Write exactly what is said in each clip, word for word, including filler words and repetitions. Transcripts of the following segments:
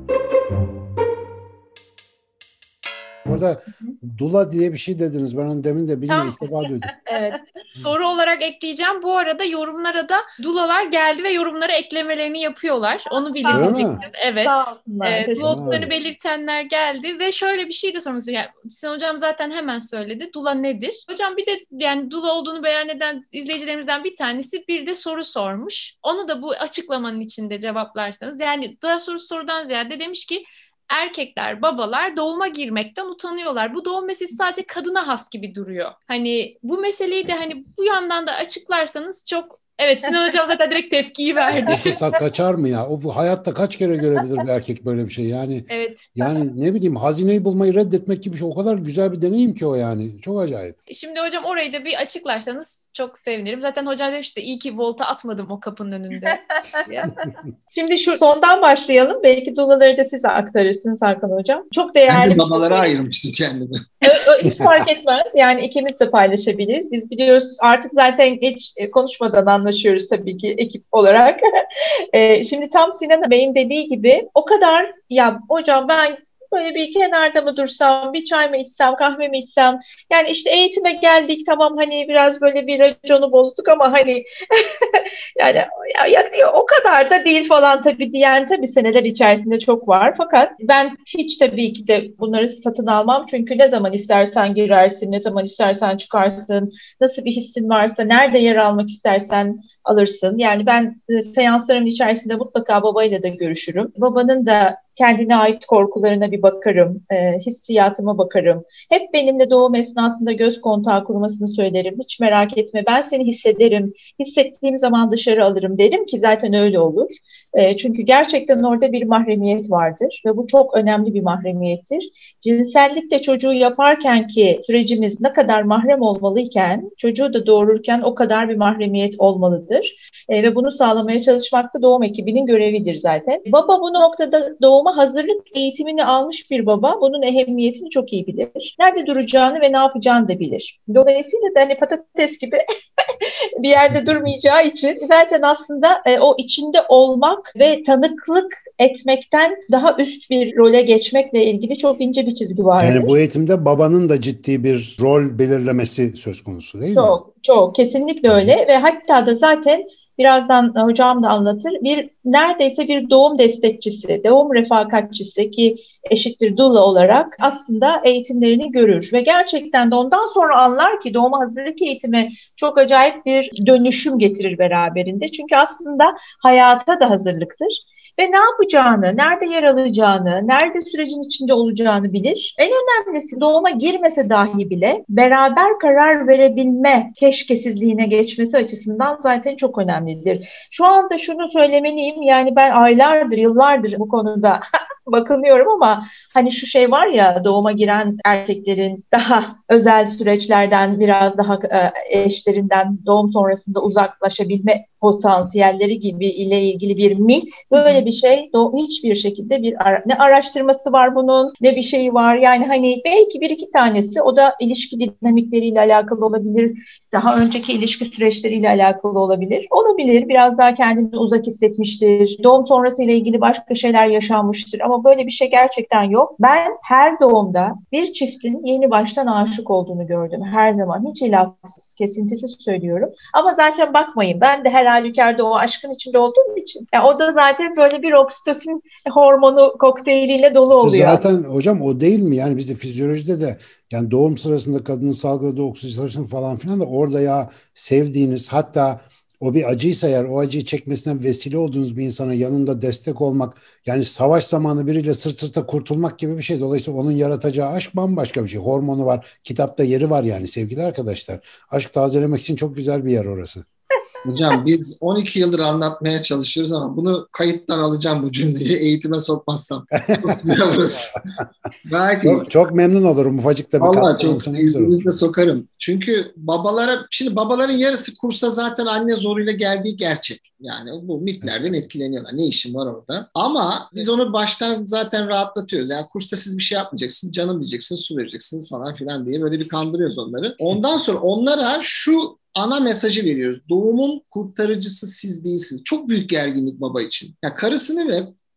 Orada dula diye bir şey dediniz. Ben onu demin de bilmiyorum. İlk defa duydum. Evet. Soru olarak ekleyeceğim. Bu arada yorumlara da dulalar geldi ve yorumlara eklemelerini yapıyorlar. Onu belirtecektim. Evet. E, dula olduklarını belirtenler geldi ve şöyle bir şey de sormak istiyorum. Yani, Sinan Hocam zaten hemen söyledi. Dula nedir? Hocam bir de yani dula olduğunu beyan eden izleyicilerimizden bir tanesi bir de soru sormuş. Onu da bu açıklamanın içinde cevaplarsanız. Yani daha soru sorudan ziyade demiş ki erkekler, babalar doğuma girmekten utanıyorlar. Bu doğum meselesi sadece kadına has gibi duruyor. Hani bu meseleyi de hani bu yandan da açıklarsanız çok... Evet, Sinan Hocam zaten direkt tepkiyi verdi. O fırsat kaçar mı ya? O bu hayatta kaç kere görebilir bir erkek böyle bir şey? Yani evet. Yani ne bileyim, hazineyi bulmayı reddetmek gibi bir şey. O kadar güzel bir deneyim ki o yani. Çok acayip. Şimdi hocam orayı da bir açıklarsanız çok sevinirim. Zaten hocam demişti iyi ki volta atmadım o kapının önünde. Şimdi şu sondan başlayalım. Belki dulaları da size aktarırsınız Hakan Hocam. Çok değerli. Ben de babalara şey ayırmıştım kendimi. Hiç fark etmez. Yani ikimiz de paylaşabiliriz. Biz biliyoruz artık zaten hiç konuşmadan anlaşıyoruz tabii ki ekip olarak. Şimdi tam Sinan Bey'in dediği gibi o kadar ya hocam ben böyle bir kenarda mı dursam, bir çay mı içsem, kahve mi içsem? Yani işte eğitime geldik, tamam hani biraz böyle bir raconu bozduk ama hani yani ya, ya, o kadar da değil falan tabii diyen tabii seneler içerisinde çok var. Fakat ben hiç tabii ki de bunları satın almam. Çünkü ne zaman istersen girersin, ne zaman istersen çıkarsın, nasıl bir hissin varsa, nerede yer almak istersen alırsın. Yani ben e, seanslarımın içerisinde mutlaka babayla da görüşürüm. Babanın da kendine ait korkularına bir bakarım, e, hissiyatıma bakarım. Hep benimle doğum esnasında göz kontağı kurmasını söylerim. Hiç merak etme, ben seni hissederim. Hissettiğim zaman dışarı alırım derim ki zaten öyle olur. E, çünkü gerçekten orada bir mahremiyet vardır ve bu çok önemli bir mahremiyettir. Cinsellikle çocuğu yaparken ki sürecimiz ne kadar mahrem olmalıyken, çocuğu da doğururken o kadar bir mahremiyet olmalıdır. E, ve bunu sağlamaya çalışmak da doğum ekibinin görevidir zaten. Baba bu noktada doğuma hazırlık eğitimini almış bir baba bunun ehemmiyetini çok iyi bilir. Nerede duracağını ve ne yapacağını da bilir. Dolayısıyla da hani patates gibi bir yerde durmayacağı için zaten aslında e, o içinde olmak ve tanıklık etmekten daha üst bir role geçmekle ilgili çok ince bir çizgi vardır. Yani bu eğitimde babanın da ciddi bir rol belirlemesi söz konusu değil çok, mi? Çok, çok. Kesinlikle öyle ve hatta da zaten birazdan hocam da anlatır. Bir neredeyse bir doğum destekçisi, doğum refakatçisi ki eşittir doula olarak aslında eğitimlerini görür ve gerçekten de ondan sonra anlar ki doğuma hazırlık eğitimi çok acayip bir dönüşüm getirir beraberinde. Çünkü aslında hayata da hazırlıktır. Ve ne yapacağını, nerede yer alacağını, nerede sürecin içinde olacağını bilir. En önemlisi doğuma girmese dahi bile beraber karar verebilme keşkesizliğine geçmesi açısından zaten çok önemlidir. Şu anda şunu söylemeliyim, yani ben aylardır, yıllardır bu konuda bakınıyorum ama hani şu şey var ya, doğuma giren erkeklerin daha özel süreçlerden biraz daha eşlerinden doğum sonrasında uzaklaşabilme potansiyelleri gibi ile ilgili bir mit. Böyle bir şey hiçbir şekilde bir ara, ne araştırması var bunun ne bir şeyi var. Yani hani belki bir iki tanesi, o da ilişki dinamikleriyle alakalı olabilir. Daha önceki ilişki süreçleriyle alakalı olabilir. Olabilir. Biraz daha kendini uzak hissetmiştir. Doğum sonrasıyla ilgili başka şeyler yaşanmıştır. Ama böyle bir şey gerçekten yok. Ben her doğumda bir çiftin yeni baştan aşık olduğunu gördüm. Her zaman. Hiç ilafsız, kesintisiz söylüyorum. Ama zaten bakmayın. Ben de her halükarda o aşkın içinde olduğum için. Yani o da zaten böyle bir oksitosin hormonu kokteyliyle dolu oluyor. Zaten hocam o değil mi? Yani bizde fizyolojide de yani doğum sırasında kadının salgıladığı oksitosin falan filan da orada ya sevdiğiniz, hatta o bir acıysa eğer o acıyı çekmesine vesile olduğunuz bir insana yanında destek olmak, yani savaş zamanı biriyle sırt sırta kurtulmak gibi bir şey. Dolayısıyla onun yaratacağı aşk bambaşka bir şey. Hormonu var. Kitapta yeri var yani sevgili arkadaşlar. Aşk tazelemek için çok güzel bir yer orası. Hocam biz on iki yıldır anlatmaya çalışıyoruz ama bunu kayıttan alacağım bu cümleyi eğitime sokmazsam. Çok güzel burası. Belki. Çok, çok memnun olurum. Ufacık da bir Vallahi çok eğitimde sokarım. Çünkü babalara, şimdi babaların yarısı kursa zaten anne zoruyla geldiği gerçek. Yani bu mitlerden etkileniyorlar. Ne işin var orada? Ama biz onu baştan zaten rahatlatıyoruz. Yani kursta siz bir şey yapmayacaksınız, canım diyeceksiniz, su vereceksiniz falan filan diye böyle bir kandırıyoruz onları. Ondan sonra onlara şu ana mesajı veriyoruz. Doğumun kurtarıcısı siz değilsiniz. Çok büyük gerginlik baba için. Ya karısını ve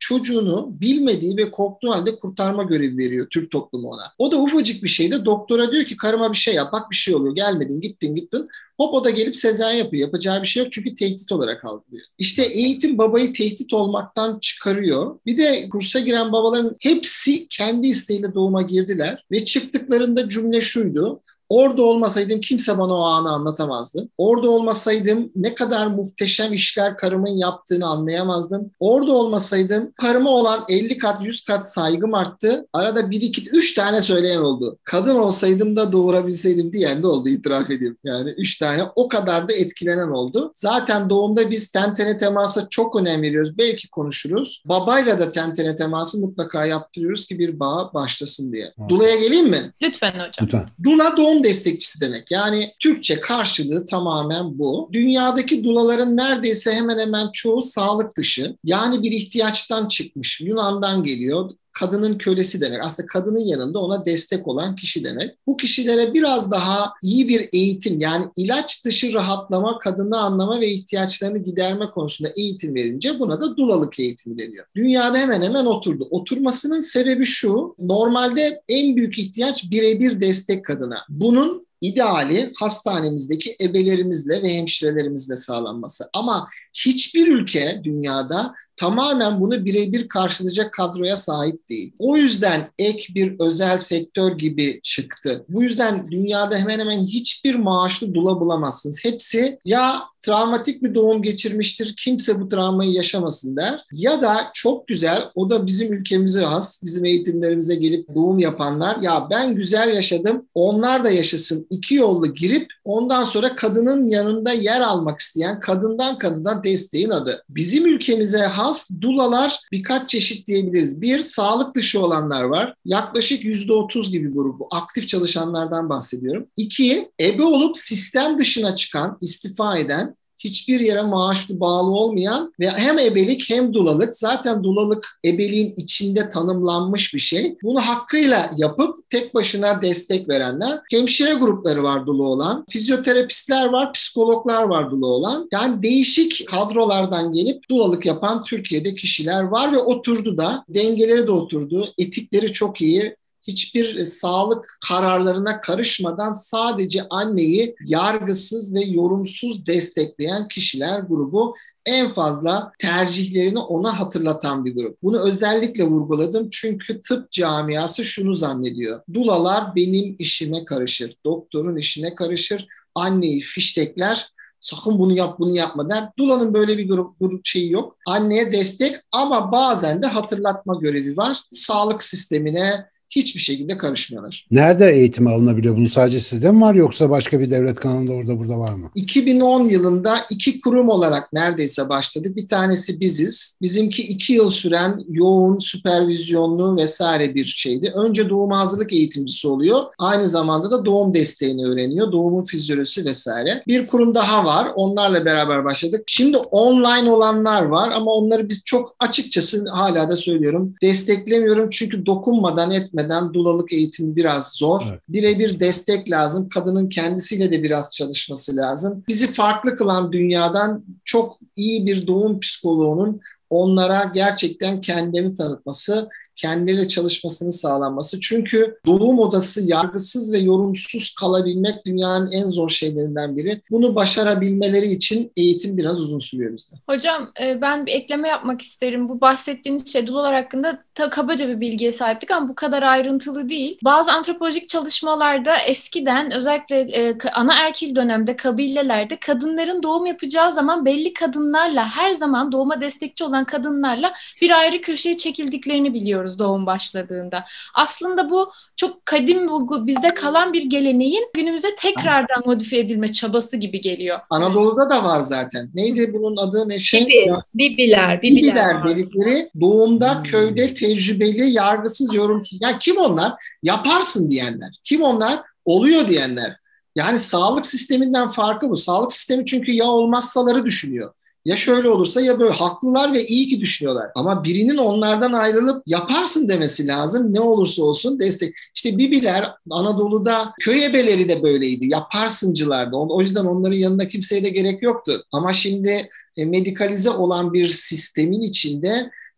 çocuğunu bilmediği ve korktuğu halde kurtarma görevi veriyor Türk toplumu ona. O da ufacık bir şeyde doktora diyor ki karıma bir şey yap, bak bir şey oluyor, gelmedin, gittin gittin. Hop o da gelip sezaryen yapıyor. Yapacağı bir şey yok çünkü tehdit olarak algılıyor. İşte eğitim babayı tehdit olmaktan çıkarıyor. Bir de kursa giren babaların hepsi kendi isteğiyle doğuma girdiler ve çıktıklarında cümle şuydu: orada olmasaydım kimse bana o anı anlatamazdı. Orada olmasaydım ne kadar muhteşem işler karımın yaptığını anlayamazdım. Orada olmasaydım karıma olan elli kat, yüz kat saygım arttı. Arada bir, iki, üç tane söyleyen oldu. Kadın olsaydım da doğurabilseydim diyen de oldu, itiraf edeyim. Yani üç tane, o kadar da etkilenen oldu. Zaten doğumda biz ten tene temasa çok önem veriyoruz. Belki konuşuruz. Babayla da ten tene teması mutlaka yaptırıyoruz ki bir bağ başlasın diye. Evet. Dula'ya geleyim mi? Lütfen hocam. Lütfen. Dula doğum destekçisi demek. Yani Türkçe karşılığı tamamen bu. Dünyadaki dulaların neredeyse hemen hemen çoğu sağlık dışı. Yani bir ihtiyaçtan çıkmış. Yunan'dan geliyor. Kadının kölesi demek. Aslında kadının yanında ona destek olan kişi demek. Bu kişilere biraz daha iyi bir eğitim, yani ilaç dışı rahatlama, kadını anlama ve ihtiyaçlarını giderme konusunda eğitim verince buna da dulalık eğitimi deniyor. Dünyada hemen hemen oturdu. Oturmasının sebebi şu: normalde en büyük ihtiyaç birebir destek kadına. Bunun ideali hastanemizdeki ebelerimizle ve hemşirelerimizle sağlanması. Ama hiçbir ülke dünyada tamamen bunu birebir karşılayacak kadroya sahip değil. O yüzden ek bir özel sektör gibi çıktı. Bu yüzden dünyada hemen hemen hiçbir maaşlı dula bulamazsınız. Hepsi ya travmatik bir doğum geçirmiştir, kimse bu travmayı yaşamasın der. Ya da çok güzel, o da bizim ülkemize has, bizim eğitimlerimize gelip doğum yapanlar, ya ben güzel yaşadım, onlar da yaşasın. İki yollu girip ondan sonra kadının yanında yer almak isteyen, kadından kadına desteğin adı. Bizim ülkemize has dulalar birkaç çeşit diyebiliriz. Bir, sağlık dışı olanlar var. Yaklaşık yüzde otuz gibi grubu. Aktif çalışanlardan bahsediyorum. İki, ebe olup sistem dışına çıkan, istifa eden, hiçbir yere maaşlı bağlı olmayan ve hem ebelik hem dulalık, zaten dulalık ebeliğin içinde tanımlanmış bir şey. Bunu hakkıyla yapıp tek başına destek verenler. Hemşire grupları var dula olan, fizyoterapistler var, psikologlar var dula olan. Yani değişik kadrolardan gelip dulalık yapan Türkiye'de kişiler var ve oturdu da, dengeleri de oturdu, etikleri çok iyi. Hiçbir sağlık kararlarına karışmadan sadece anneyi yargısız ve yorumsuz destekleyen kişiler grubu, en fazla tercihlerini ona hatırlatan bir grup. Bunu özellikle vurguladım çünkü tıp camiası şunu zannediyor: dulalar benim işime karışır, doktorun işine karışır, anneyi fiştekler, sakın bunu yap bunu yapma der. Dula'nın böyle bir grup, grup şeyi yok. Anneye destek ama bazen de hatırlatma görevi var. Sağlık sistemine hiçbir şekilde karışmıyorlar. Nerede eğitim alınabiliyor? Bunu sadece sizde mi var yoksa başka bir devlet kanalında orada burada var mı? iki bin on yılında iki kurum olarak neredeyse başladık. Bir tanesi biziz. Bizimki iki yıl süren yoğun, süpervizyonlu vesaire bir şeydi. Önce doğum hazırlık eğitimcisi oluyor. Aynı zamanda da doğum desteğini öğreniyor. Doğumun fizyolojisi vesaire. Bir kurum daha var. Onlarla beraber başladık. Şimdi online olanlar var ama onları biz çok açıkçası hala da söylüyorum desteklemiyorum. Çünkü dokunmadan etmeden dulalık eğitimi biraz zor. Evet. Birebir destek lazım. Kadının kendisiyle de biraz çalışması lazım. Bizi farklı kılan dünyadan çok iyi bir doğum psikoloğunun onlara gerçekten kendini tanıtması, kendileriyle çalışmasını sağlanması. Çünkü doğum odası yargısız ve yorumsuz kalabilmek dünyanın en zor şeylerinden biri. Bunu başarabilmeleri için eğitim biraz uzun sürüyor bizde. Hocam ben bir ekleme yapmak isterim. Bu bahsettiğiniz şey dulalar hakkında ta kabaca bir bilgiye sahiptik ama bu kadar ayrıntılı değil. Bazı antropolojik çalışmalarda eskiden özellikle e, anaerkil dönemde kabilelerde kadınların doğum yapacağı zaman belli kadınlarla, her zaman doğuma destekçi olan kadınlarla bir ayrı köşeye çekildiklerini biliyoruz doğum başladığında. Aslında bu çok kadim, bu, bizde kalan bir geleneğin günümüze tekrardan modifiye edilme çabası gibi geliyor. Anadolu'da da var zaten. Neydi bunun adı ne şey? Bibi, ya, bibiler. Bibiler, bibiler dedikleri doğumda hmm. köyde tecrübeli, yargısız, yorumsuz. Ya kim onlar? Yaparsın diyenler. Kim onlar? Oluyor diyenler. Yani sağlık sisteminden farkı bu. Sağlık sistemi çünkü ya olmazsaları düşünüyor. Ya şöyle olursa ya böyle, haklılar ve iyi ki düşünüyorlar. Ama birinin onlardan ayrılıp yaparsın demesi lazım. Ne olursa olsun destek. İşte bibiler Anadolu'da köy ebeleri de böyleydi. Yaparsıncılardı. O yüzden onların yanında kimseye de gerek yoktu. Ama şimdi e, medikalize olan bir sistemin içinde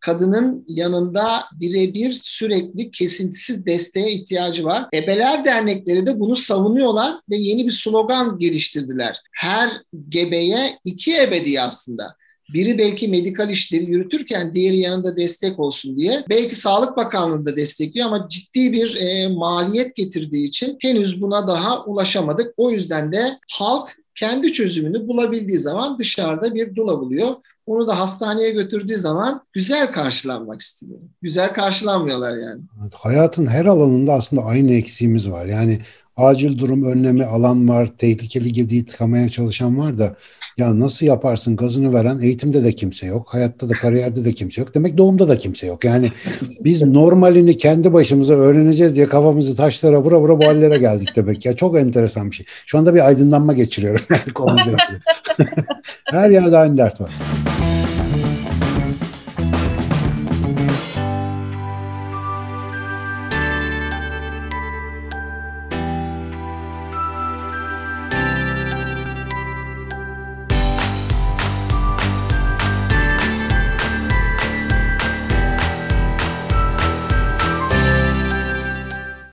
kadının yanında birebir sürekli kesintisiz desteğe ihtiyacı var. Ebeler dernekleri de bunu savunuyorlar ve yeni bir slogan geliştirdiler. Her gebeye iki ebe diye aslında. Biri belki medikal işleri yürütürken diğeri yanında destek olsun diye. Belki Sağlık Bakanlığı da destekliyor ama ciddi bir e, maliyet getirdiği için henüz buna daha ulaşamadık. O yüzden de halk kendi çözümünü bulabildiği zaman dışarıda bir dula buluyor. Onu da hastaneye götürdüğü zaman güzel karşılanmak istiyor. Güzel karşılanmıyorlar yani. Hayatın her alanında aslında aynı eksiğimiz var. Yani acil durum önlemi alan var, tehlikeli gediği tıkamaya çalışan var da ya nasıl yaparsın gazını veren eğitimde de kimse yok, hayatta da kariyerde de kimse yok. Demek doğumda da kimse yok. Yani biz normalini kendi başımıza öğreneceğiz diye kafamızı taşlara vura vura bu hallere geldik demek ya. Çok enteresan bir şey. Şu anda bir aydınlanma geçiriyorum. Her yerde aynı dert var.